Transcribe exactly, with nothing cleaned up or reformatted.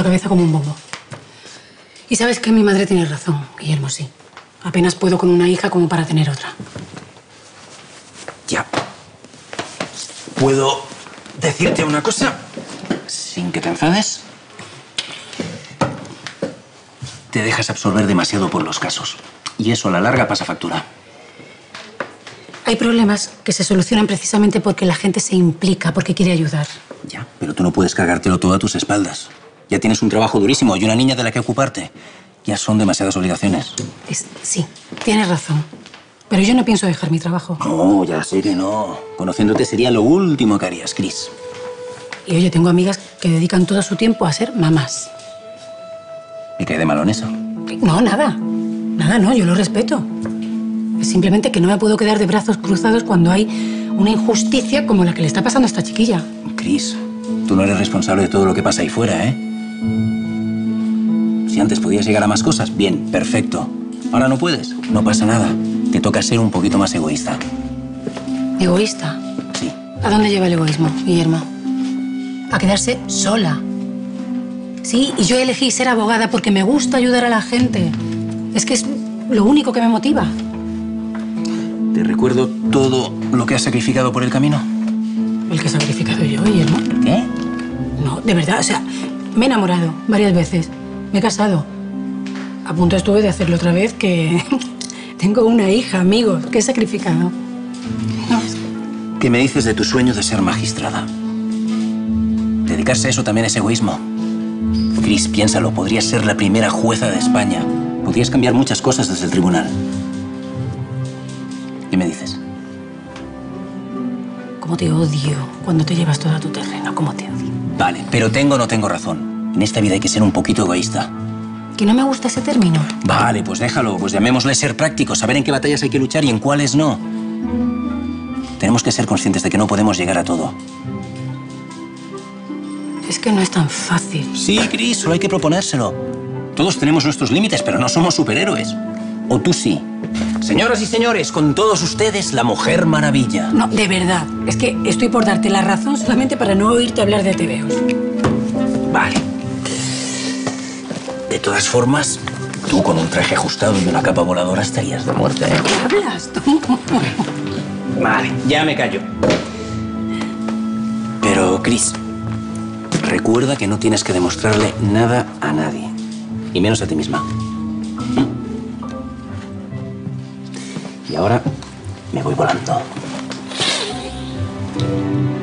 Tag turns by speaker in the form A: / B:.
A: cabeza como un bombo. Y sabes que mi madre tiene razón, Guillermo, sí. Apenas puedo con una hija como para tener otra.
B: Ya. ¿Puedo decirte una cosa sin que te enfades? Te dejas absorber demasiado por los casos. Y eso a la larga pasa factura.
A: Hay problemas que se solucionan precisamente porque la gente se implica, porque quiere ayudar.
B: Ya, pero tú no puedes cargártelo todo a tus espaldas. Ya tienes un trabajo durísimo y una niña de la que ocuparte. Ya son demasiadas obligaciones.
A: Es, sí, tienes razón. Pero yo no pienso dejar mi trabajo.
B: No, ya sé que no. Conociéndote sería lo último que harías, Chris.
A: Y oye, tengo amigas que dedican todo su tiempo a ser mamás.
B: ¿Me cae de malo en eso?
A: No, nada. Nada, no, yo lo respeto. Es simplemente que no me puedo quedar de brazos cruzados cuando hay una injusticia como la que le está pasando a esta chiquilla.
B: Chris, tú no eres responsable de todo lo que pasa ahí fuera, ¿eh? Si antes podías llegar a más cosas, bien, perfecto. Ahora no puedes, no pasa nada. Te toca ser un poquito más egoísta.
A: ¿Egoísta?
B: Sí.
A: ¿A dónde lleva el egoísmo, Guillermo? A quedarse sola. Sí, y yo elegí ser abogada porque me gusta ayudar a la gente. Es que es lo único que me motiva.
B: Te recuerdo todo lo que has sacrificado por el camino.
A: ¿El que he sacrificado yo, Guillermo?
B: ¿Qué?
A: No, de verdad, o sea, me he enamorado varias veces. Me he casado. A punto estuve de hacerlo otra vez, que tengo una hija, amigos, que he sacrificado. No, es que...
B: ¿Qué me dices de tu sueño de ser magistrada? Dedicarse a eso también es egoísmo. Chris, piénsalo, podrías ser la primera jueza de España. Podrías cambiar muchas cosas desde el tribunal. ¿Qué me dices?
A: Cómo te odio cuando te llevas todo a tu terreno, cómo te odio.
B: Vale, pero tengo o no tengo razón. En esta vida hay que ser un poquito egoísta.
A: ¿Que no me gusta ese término?
B: Vale, pues déjalo. Pues llamémosle ser práctico, saber en qué batallas hay que luchar y en cuáles no. Tenemos que ser conscientes de que no podemos llegar a todo.
A: Es que no es tan fácil.
B: Sí, Chris, solo hay que proponérselo. Todos tenemos nuestros límites, pero no somos superhéroes. O tú sí. Señoras y señores, con todos ustedes, la Mujer Maravilla.
A: No, de verdad. Es que estoy por darte la razón solamente para no oírte hablar de tebeos.
B: Vale. De todas formas, tú con un traje ajustado y una capa voladora estarías de muerte, ¿eh?
A: ¿Qué hablas tú?
B: Vale, ya me callo. Pero, Chris, recuerda que no tienes que demostrarle nada a nadie. Y menos a ti misma. ¿Mm? Y ahora me voy volando.